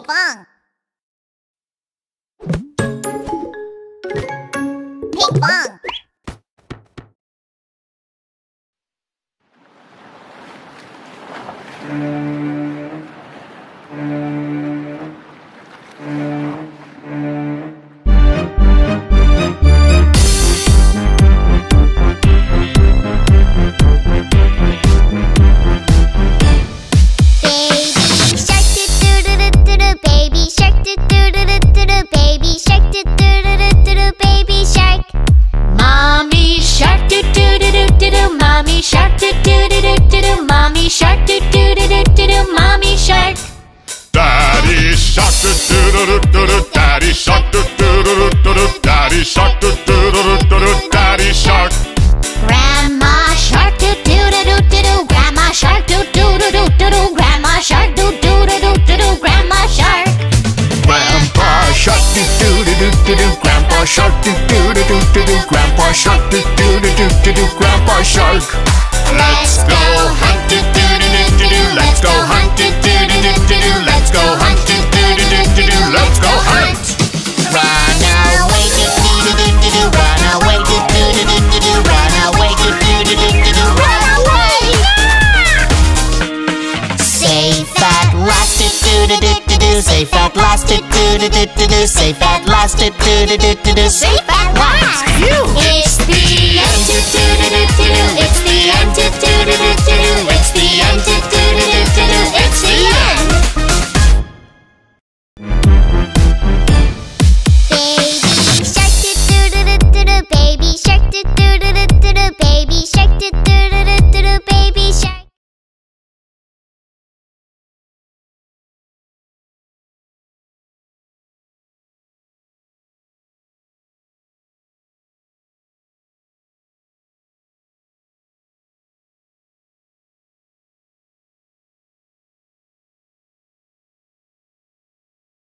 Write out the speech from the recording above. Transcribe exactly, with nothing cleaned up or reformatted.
bong. Ping pong. Daddy shark, doo doo doo doo doo. Daddy shark, doo doo doo doo doo. Daddy shark. Grandma shark, doo doo doo doo doo. Grandma shark, doo doo doo doo doo. Grandma shark, doo doo doo doo doo. Grandma shark. Grandpa shark, doo doo doo doo doo. Grandpa shark, doo doo doo doo doo. Grandpa shark, doo doo doo doo doo. Grandpa shark. Let's go hunt, doo doo doo doo doo. Let's go hunt, doo doo doo doo doo. Let's go hunt, doo doo doo doo doo. Let's go hunt. Run away, doo doo doo doo doo. Run away, doo doo doo doo doo. Run away, doo doo doo doo doo. Run away! Safe at last, doo doo doo doo doo. Safe at last, doo doo doo doo doo. Safe at last, doo doo doo doo doo. Safe